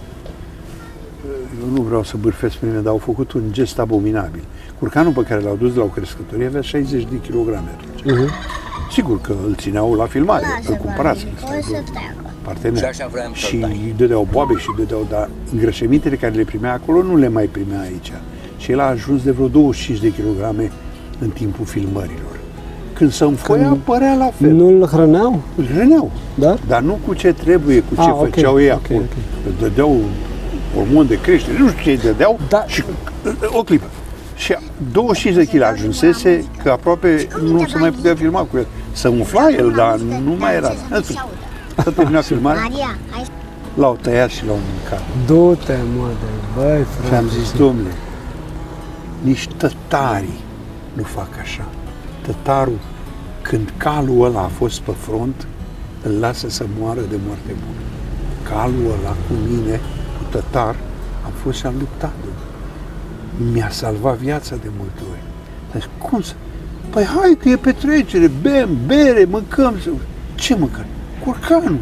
eu nu vreau să bârfesc pe mine, dar au făcut un gest abominabil. Curcanul pe care l-au dus la o crescătorie avea șaizeci de kilograme atunci. Uh-huh. Sigur că îl țineau la filmare, îl cumpărați. Partener. Și, și îi dădeau boabe și îi dădeau, dar îngrășămintele care le primea acolo nu le mai primea aici. Și el a ajuns de vreo douăzeci și cinci de kilograme în timpul filmărilor. Când se înfoia, părea la fel. Nu îl hrăneau? Îl hrăneau, da? Dar nu cu ce trebuie, cu ce ah, făceau okay, ei okay, acolo. Okay. Îl dădeau hormon de creștere, nu știu ce îi dădeau, da. Și o clipă. Și douăzeci și cinci de kilograme ajunsese că aproape nu se mai putea filma cu el. Să umfla el, dar nu mai era. S-a terminat filmarea, l-au tăiat și l-au mâncat. Du-te, mă, de băi, frate. Și am zis, domnule, nici tătarii nu fac așa. Tătarul, când calul ăla a fost pe front, îl lasă să moară de moarte bună. Calul ăla cu mine, cu tătar, am fost și am luptat. Mi-a salvat viața de multe ori. Dar cum să... Păi hai că e petrecere, bem, bere, mâncăm. Ce mâncăm? Curcanul.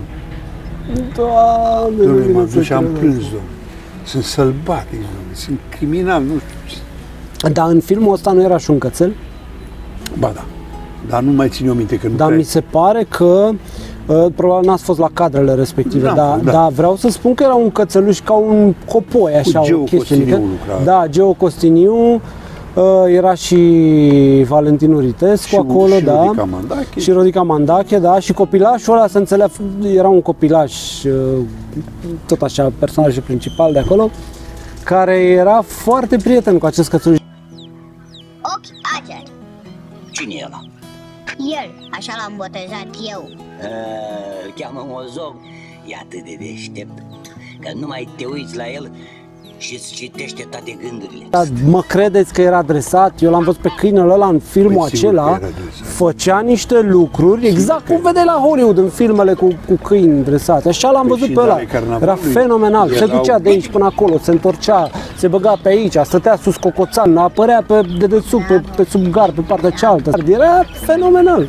Doamne, Doamne, m-am dus și am plâns, domnule. Sunt sălbatic, domnule, sunt criminal, nu știu ce. Dar în filmul ăsta nu era și un cățel? Ba da, dar nu mai țin eu minte că nu Dar prea... mi se pare că, uh, probabil n-ați fost la cadrele respective, dar da. da, vreau să spun că era un cățeluș ca un copoi, așa, cu Geo o chestie. Costiniu lucra. Da, Geo Costiniu. Uh, era și Valentin Uritescu și, acolo, și da. Rodica Mandache. Și Rodica Mandache, da. Și copilașul ăla, să înțeleg, era un copilaș, uh, tot așa, personajul principal de acolo, care era foarte prieten cu acest cățeluș. Ochi ageri. Cine e ăla? El, așa l-am botezat eu. A, îl cheamă Mozog. E atât de deștept că nu mai te uiți la el și îți citește toate gândurile. Da, mă credeți că era adresat? Eu l-am văzut pe câinele ăla în filmul păi acela, făcea niște lucruri, exact cum vedeai la Hollywood în filmele cu, cu câini dresate. Așa l-am păi văzut pe ăla. Era fenomenal. Se ducea de aici până acolo, se întorcea, se băga pe aici, stătea sus cocoțan, apărea pe dedesubt, pe, pe sub gard, pe partea cealaltă. Era fenomenal.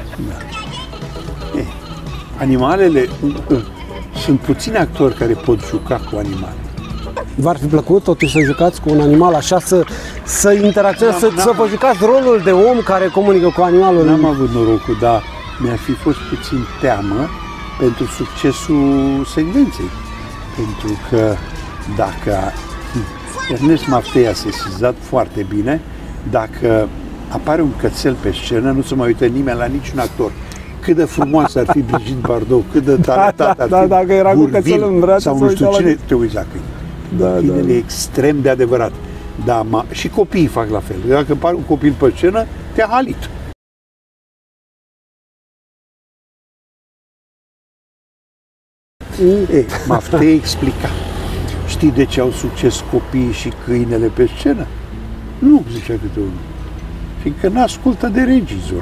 Da. Ei, animalele, sunt puțini actori care pot juca cu animale. V-ar fi plăcut totuși să jucați cu un animal așa, să, să interacționați, să, să vă jucați rolul de om care comunică cu animalul? N-am avut norocul, dar mi-ar fi fost puțin teamă pentru succesul secvenței. Pentru că dacă Ernest Maftei a sesizat foarte bine, dacă apare un cățel pe scenă, nu se mai uită nimeni la niciun actor. Cât de frumoasă ar fi Brigitte Bardot, cât de talentat ar fi da, dacă era cu cățel în brațe, sau nu știu cine, te uiți la câini. Da, Câinele da. e extrem de adevărat. Da, ma, și copiii fac la fel. Dacă apare un copil pe scenă, te-a halit. Mm. Ei, Maftei explica. Știi de ce au succes copiii și câinele pe scenă? Nu, zicea câte unul. Fiindcă n-ascultă de regizor.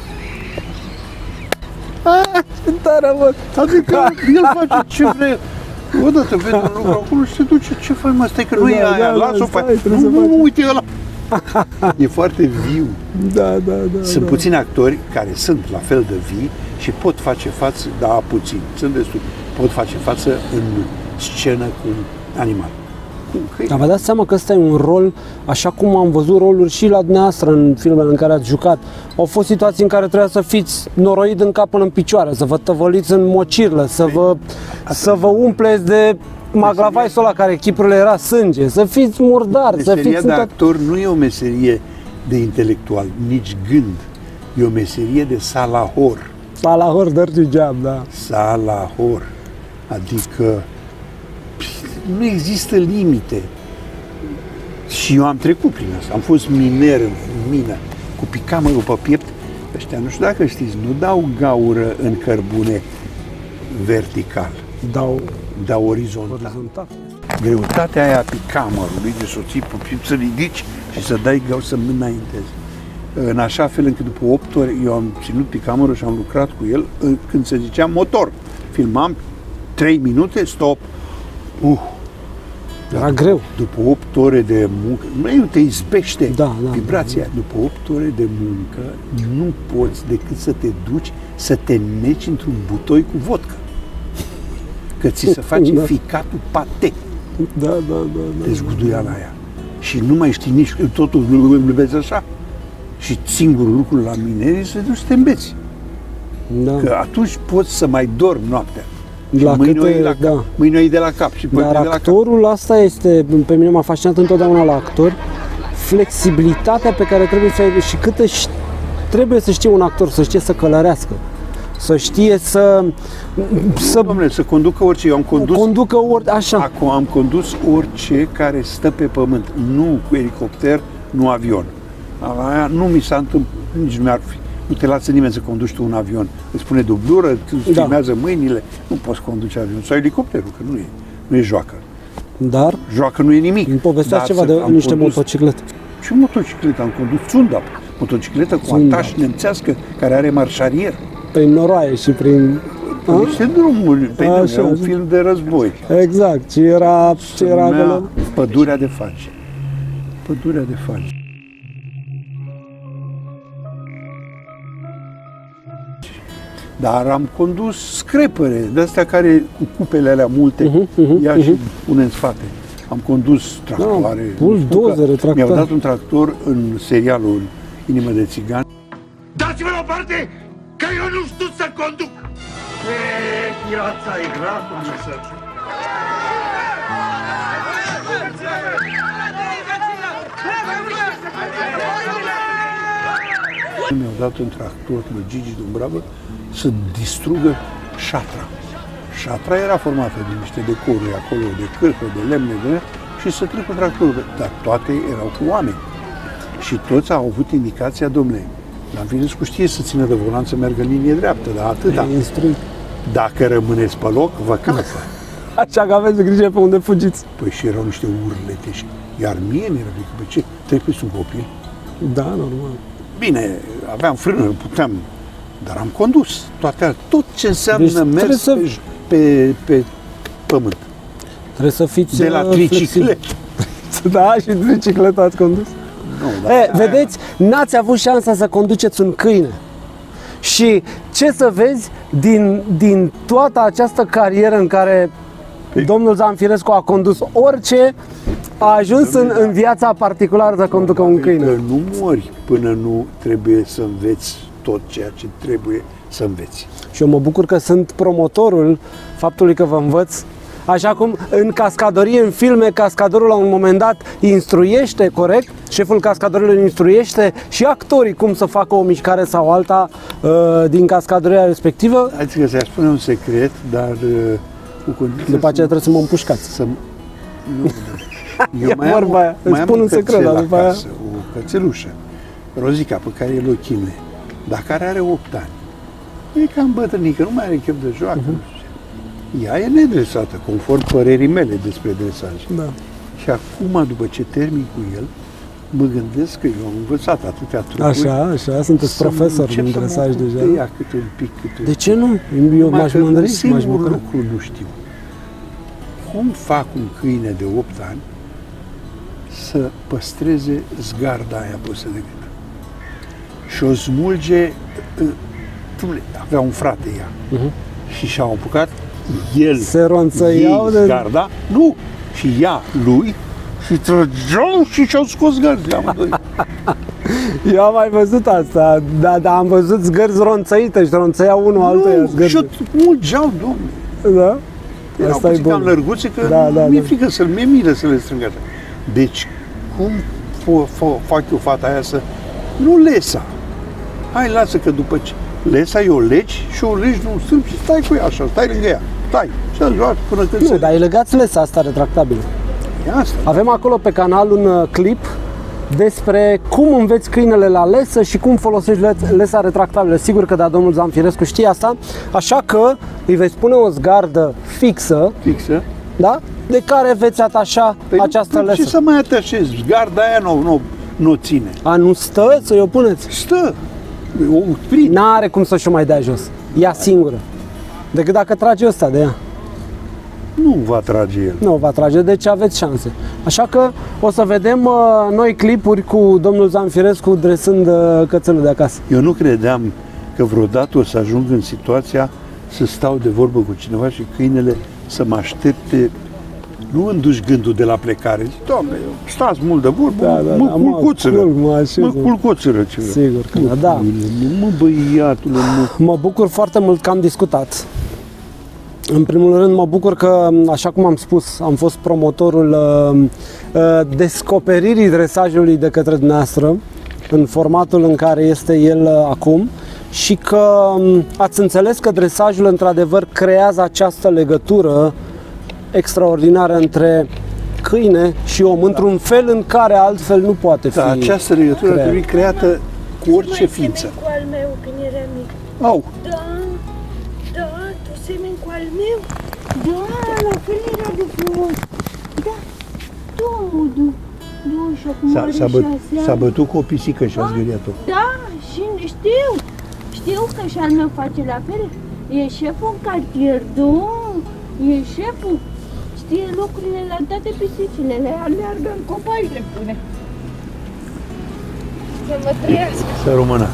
Ah, ce tare, mă! Adică el face ce vrea. Odată vede un lucru acolo și se duce, ce faci, mă, stai că nu da, e aia, da, las-o stai, pe aia. Nu, nu, nu, uite ăla. E foarte viu. Da, da, da. Sunt da. puțini actori care sunt la fel de vii și pot face față, da, puțin, sunt destul, pot face față în scenă cu animal. Dar vă dați seama că ăsta e un rol, așa cum am văzut roluri și la dumneavoastră în filmele în care ați jucat. Au fost situații în care trebuia să fiți noroid în cap până în picioare, să vă tăvăliți în mocirlă, să vă, să vă umpleți de maglavaisul ăla care chipurile era sânge, să fiți murdari, să Meseria fiți... de actor nu e o meserie de intelectual, nici gând. E o meserie de salahor. Salahor, dirty job, da. Salahor. Adică nu există limite. Și eu am trecut prin asta. Am fost miner în mină, cu picamărul pe piept. Ăștia, nu știu dacă știți, nu dau gaură în cărbune vertical. Dau, dau orizontal. orizontal. Greutatea aia a picamărului de soții pe piept, să ridici și să dai gaură, să înaintezi. În așa fel încât după opt ore eu am ținut picamărul și am lucrat cu el când se zicea motor. Filmam trei minute, stop. Uh, Era greu. După opt ore de muncă, nu te izbește da, da, vibrația. Da, da. După opt ore de muncă nu poți decât să te duci să te neci într-un butoi cu vodcă. Că ți se face da. ficatul pate. Da, da, da. da de zguduiala aia. Și nu mai știi nici, totul vezi așa. Și singurul lucru la mineri e să te duci să te îmbeți. Da. Că atunci poți să mai dormi noaptea. La mâine câte, la da. cap, mâine e de la cap și Dar de la actorul, cap. asta este, pe mine m-a fascinat întotdeauna la actori, flexibilitatea pe care trebuie să aibă și câtă trebuie să știe un actor, să știe să călărească, să știe să... să, domnule, să conducă orice, eu am condus... Conducă ori, așa. Acum am condus orice care stă pe pământ, nu cu elicopter, nu avion. Aia nu mi s-a întâmplat, nici nu mi-ar fi. Nu te lasă nimeni să conduci tu un avion. Îți spune dublură, îți da. filmează mâinile. Nu poți conduce avion. Sau elicopterul, că nu e, nu e joacă. Dar? Joacă nu e nimic. Îmi povesteați ceva de niște condus... motociclete. Ce motocicletă? Am condus Zundap. Motocicletă cu ataș nemțească, care are marșarier. Prin noroaie și prin... Prin niște drumuri. Pe așa, un film de război. Exact. Ce era, ce era acolo? Pădurea de Fagi. Pădurea de Fagi. Dar am condus screpere, de-astea care cu cupele alea multe, uh-huh, uh-huh, ia uh-huh. și pune în spate. Am condus tractoare. Da, buldozere, tractoare. Mi-au dat un tractor în serialul Inimă de țigan. Dați-mă la o parte, că eu nu știu să conduc! E, viața e grea, cum să... Mi-au dat un tractor lui Gigi Dumbravă să distrugă șatra. Șatra era formată din niște decoruri acolo, de cârpă, de lemne, de... și să treacă tractorul. Dar toate erau cu oameni. Și toți au avut indicația, domnule, Zanfirescu știe să țină de volan, să meargă în linie dreaptă, dar atâta. Dacă rămâneți pe loc, vă calcă. Așa că aveți grijă pe unde fugiți. Păi și erau niște urlete și... Iar mie mi-era frică, pe ce? Trebuie un copil? Da, normal. Bine, aveam frână, puteam, dar am condus toate, tot ce înseamnă deci, mers să... pe, pe, pe pământ. Trebuie să fiți de la triciclet. Da, și triciclet ați condus? Nu, e, vedeți, n-ați avut șansa să conduceți un câine. Și ce să vezi din, din toată această carieră în care Ei. domnul Zanfirescu a condus orice, a ajuns în, în viața particulară să conducă un câine. Că nu mori până nu trebuie să înveți tot ceea ce trebuie să înveți. Și eu mă bucur că sunt promotorul faptului că vă învăț. Așa cum în cascadorie, în filme, cascadorul la un moment dat instruiește, corect? Șeful cascadorilor instruiește și actorii cum să facă o mișcare sau alta uh, din cascadoria respectivă. Adică că să-i spune un secret, dar uh, cu condiția după aceea trebuie să mă împușcați. Să... Nu, eu e mai am, aia. mai Îți spun un secret, dar după aia... o cățelușă, Rozica, pe care el o chinuie, dar care are opt ani. E cam bătrânică, nu mai are chef de joacă. Uh-huh. Ea e nedresată, conform părerii mele despre dresaj. Da. Și acum, după ce termin cu el, mă gândesc că eu am învățat atâtea trucuri. Așa, așa, sunteți profesor în dresaj deja. De ea câte un pic, câte un De ce nu? Eu m-aș mândri și m-aș bucura. Un lucru nu știu. Cum fac un câine de opt ani să păstreze zgarda aia pusă de gândă. Și o smulge, avea un frate ea, uh-huh. și și-au apucat, el, se ronțăiau de... zgarda, nu, și ea, lui, și trăgeau și și-au scos gărzile amândoi. Eu am mai văzut asta, dar da, am văzut zgărzi ronțăite și ronțăiau unul altuia zgărzi. Nu, și mulgeau, domnule. Da? Erau asta puțin cam lărguțe, că da, da, mi-e da. frică să-l, mi-e milă să le strâng așa. Deci, cum fac eu fata aia să... Nu lesa. Hai, lasă că după ce... Lesa e o legi și o legi nu strâmb și stai cu ea așa, stai lângă ea. Stai. Și joacă până când nu, se... dar e legați lesa asta retractabilă. E asta. Avem acolo pe canal un clip despre cum înveți câinele la lesă și cum folosești lesa retractabilă. Sigur că da, domnul Zamfirescu știe asta, așa că îi veți pune o zgardă fixă, fixă. Da? De care veți atașa păi această lesă. Ce să mai atașezi? Zgarda aia nu, nu, nu ține. A, nu stă să-i o puneți? Stă. N-are cum să și-o mai dea jos. Ea singură. Decât dacă trage ăsta de ea. Nu va trage el. Nu va trage, deci aveți șanse. Așa că o să vedem uh, noi clipuri cu domnul Zamfirescu dresând uh, cățelul de acasă. Eu nu credeam că vreodată o să ajung în situația să stau de vorbă cu cineva și câinele să mă aștepte. Nu îmi duci gândul de la plecare. Zic, Doamne, stați mult de vorbă, da, da, mă da, culcuțără. Mă, mă, mă culcuțără ceva. Sigur că da, da. Mă, băiatule, mă. Mă bucur foarte mult că am discutat. În primul rând mă bucur că, așa cum am spus, am fost promotorul uh, uh, descoperirii dresajului de către dumneavoastră în formatul în care este el uh, acum și că um, ați înțeles că dresajul într-adevăr creează această legătură extraordinară între câine și om, da. Într-un fel în care altfel nu poate fi. Da, această legătură creat. trebuie creată cu orice ființă. Cu al meu când era mic. Au. Da, da, tu semeni cu al meu. Da, la fel era de frumos. Da, tu, du, du, și acum s-a, are s-a, băt, șase s-a bătut cu o pisică și a zgâriat-o. Da, și știu, știu că și al meu face la fel. E șeful în cartier, da, e șeful. Știe locurile la toate pisicile, le aleargă în copaci, le pune. Să mă trăiască. Să rămână.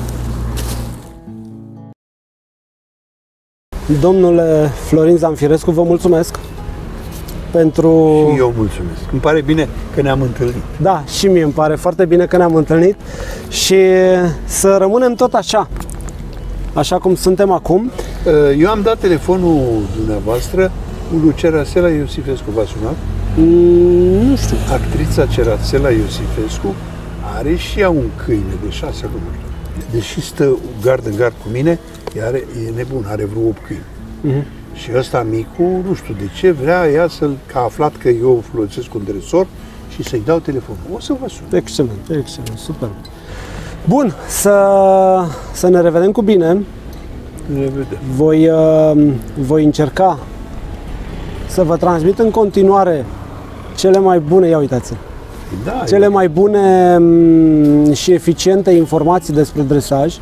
Domnule Florin Zamfirescu, vă mulțumesc pentru... Și eu mulțumesc. Îmi pare bine că ne-am întâlnit. Da, și mie îmi pare foarte bine că ne-am întâlnit și să rămânem tot așa, așa cum suntem acum. Eu am dat telefonul dumneavoastră cu Lucia Sela Iosifescu. V-a sunat? Mm, nu știu. Actrița Cerasela Iosifescu are și ea un câine de șase luni. Deși stă gard în gard cu mine, are, e nebun, are vreo opt câini. Uh-huh. Și ăsta micu, nu știu de ce, vrea ea să-l, că a aflat că eu folosesc un dresor și să-i dau telefonul. O să vă sun. Excelent, excelent, super. Bun, să, să ne revedem cu bine. Ne revedem. Voi, uh, voi încerca să vă transmit în continuare cele mai bune, ia uitați, da, cele mai bune și eficiente informații despre dresaj,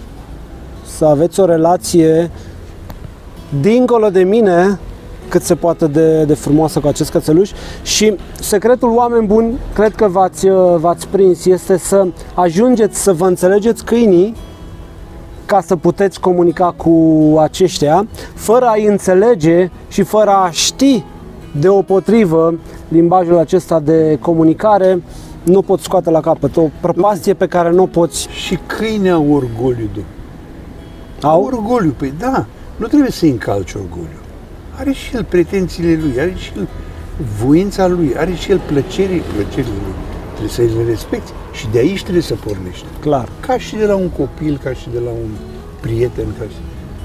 să aveți o relație dincolo de mine cât se poate de, de frumoasă cu acest cățeluș. Și secretul, oameni buni, cred că v-ați, v-ați prins, este să ajungeți să vă înțelegeți câinii ca să puteți comunica cu aceștia, fără a-i înțelege și fără a ști deopotrivă limbajul acesta de comunicare, nu poți scoate la capăt. O prăpastie pe care nu poți... Și câinii au orgoliu, domnule. Au? Orgoliu, păi da, nu trebuie să-i încalci orgoliu. Are și el pretențiile lui, are și el voința lui, are și el plăcerii, plăcerile lui. Trebuie să le respecti și de aici trebuie să pornești. Clar. Ca și de la un copil, ca și de la un prieten. Ca și...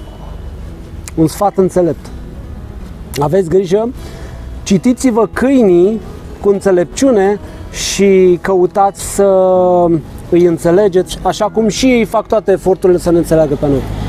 Un sfat înțelept. Aveți grijă, citiți-vă câinii cu înțelepciune și căutați să îi înțelegeți, așa cum și ei fac toate eforturile să ne înțeleagă pe noi.